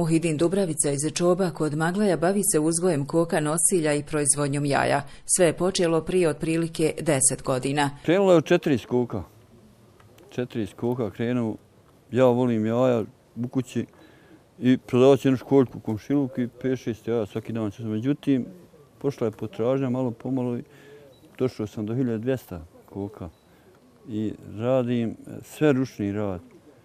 Muhidin Dubravica iz Čoba kod Maglaja bavi se uzgojem koka nosilja i proizvodnjom jaja. Sve je počelo prije otprilike 10 godina. Krenulo je od 4 koka. 4 koka krenuo. Ja volim jaja u kući i prodavac jednu školjku u komšiluk i 5-6 jaja svaki dan. Međutim, pošla je potražnja malo pomalo i došao sam do 1200 koka. I radim sve ručni rad.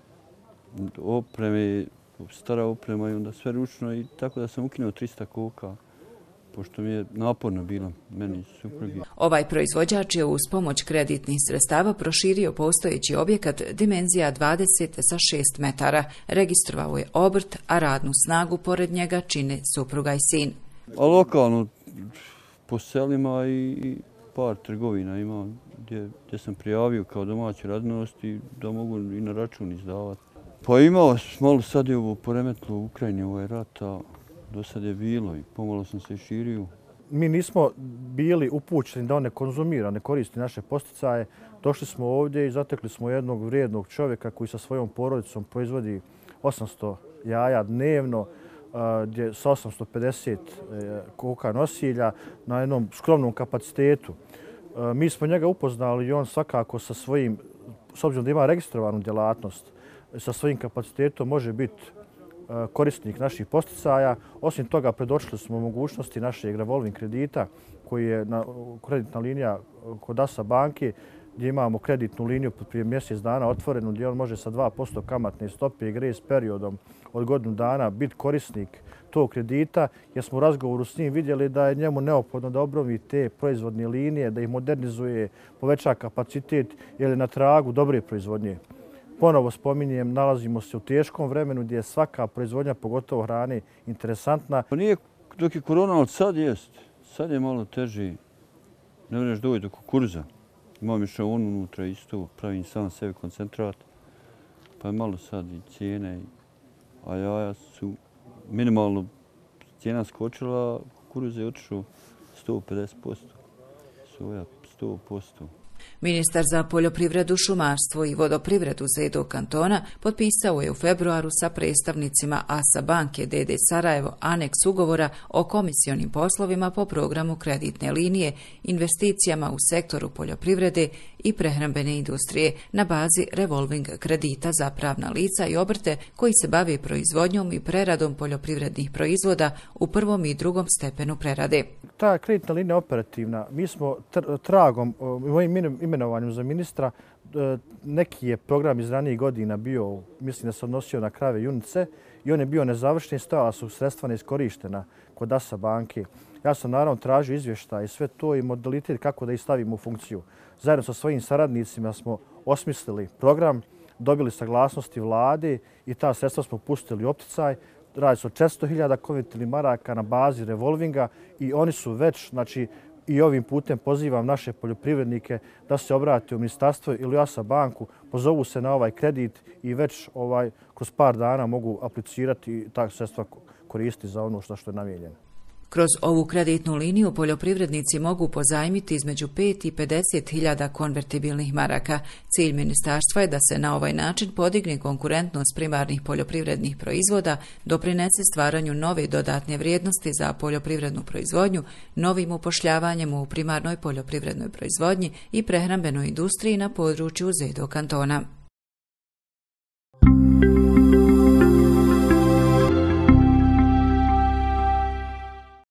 Opreme, stara oprema i onda sve ručno i tako da sam ukinuo 300 koka, pošto mi je naporno bilo meni suprugi. Ovaj proizvođač je uz pomoć kreditnih sredstava proširio postojeći objekat dimenzija 20 sa 6 metara. Registrovao je obrt, a radnu snagu pored njega čine supruga i sin. A lokalno po selima i par trgovina imam gdje sam prijavio kao domaću radnost i da mogu i na račun izdavati. Pa imao malo sad je ovo poremetilo u Ukrajini, ovaj rat, a do sad je bilo i pomalo sam se širio. Mi nismo bili upućeni da on ne konzumira, ne koristi naše posticaje. Došli smo ovdje i zatekli smo jednog vrijednog čovjeka koji sa svojom porodicom proizvodi 800 jaja dnevno, sa 850 koka nosilja na jednom skromnom kapacitetu. Mi smo njega upoznali i on svakako sa svojim, s obzirom da ima registrovanu djelatnost, sa svojim kapacitetom može biti korisnik naših posticaja. Osim toga, predočili smo mogućnosti našeg revolving kredita koji je kreditna linija kod ASA banke gdje imamo kreditnu liniju prije mjesec dana otvorenu gdje on može sa 2% kamatne stope i grace periodom od godinu dana biti korisnik tog kredita, jer smo u razgovoru s njim vidjeli da je njemu neophodno da obnovi te proizvodne linije, da ih modernizuje, poveća kapacitet jer je na tragu dobre proizvodnje. Ponovo spominjem, nalazimo se u teškom vremenu gdje je svaka proizvodnja, pogotovo hrane, interesantna. Pa nije dok je korona, ali sad jest. Sad je malo teži. Ne vreš doći do kukuruza. Imam još on unutra isto, pravim sam sebi koncentrat. Pa je malo sad i cijene. A jaja su minimalno cijena skočila, kukuruz je otišao 150%. Soja 100%. Ministar za poljoprivredu, šumarstvo i vodoprivredu ZEDO kantona potpisao je u februaru sa predstavnicima ASA banke d.d. Sarajevo aneks ugovora o komisionim poslovima po programu kreditne linije, investicijama u sektoru poljoprivrede i prehrambene industrije na bazi revolving kredita za pravna lica i obrte koji se bave proizvodnjom i preradom poljoprivrednih proizvoda u prvom i drugom stepenu prerade. Ta kreditna linija je operativna. Mi smo tragom, mojim imenovanjem za ministra, neki je program iz ranijih godina bio, mislim da se odnosio na krave junice i on je bio nezavršen, stajala su sredstva neiskorištena kod ASA banke. Ja sam naravno tražio izvještaj i sve to i modalitet kako da ih stavimo u funkciju. Zajedno sa svojim saradnicima smo osmislili program, dobili saglasnosti vlade i ta sredstva smo pustili u opticaj. Radi se o 400.000 konvertibilnih maraka na bazi revolvinga i oni su već, znači, i ovim putem pozivam naše poljoprivrednike da se obrate u ministarstvo ili ASA banku, pozovu se na ovaj kredit i već kroz par dana mogu aplicirati i ta sredstva koristiti za ono što je namijenjeno. Kroz ovu kreditnu liniju poljoprivrednici mogu pozajmiti između 5 i 50.000 konvertibilnih maraka. Cilj ministarstva je da se na ovaj način podigne konkurentnost primarnih poljoprivrednih proizvoda, doprinese stvaranju nove dodatne vrijednosti za poljoprivrednu proizvodnju, novim upošljavanjem u primarnoj poljoprivrednoj proizvodnji i prehrambenoj industriji na području ZEDO kantona.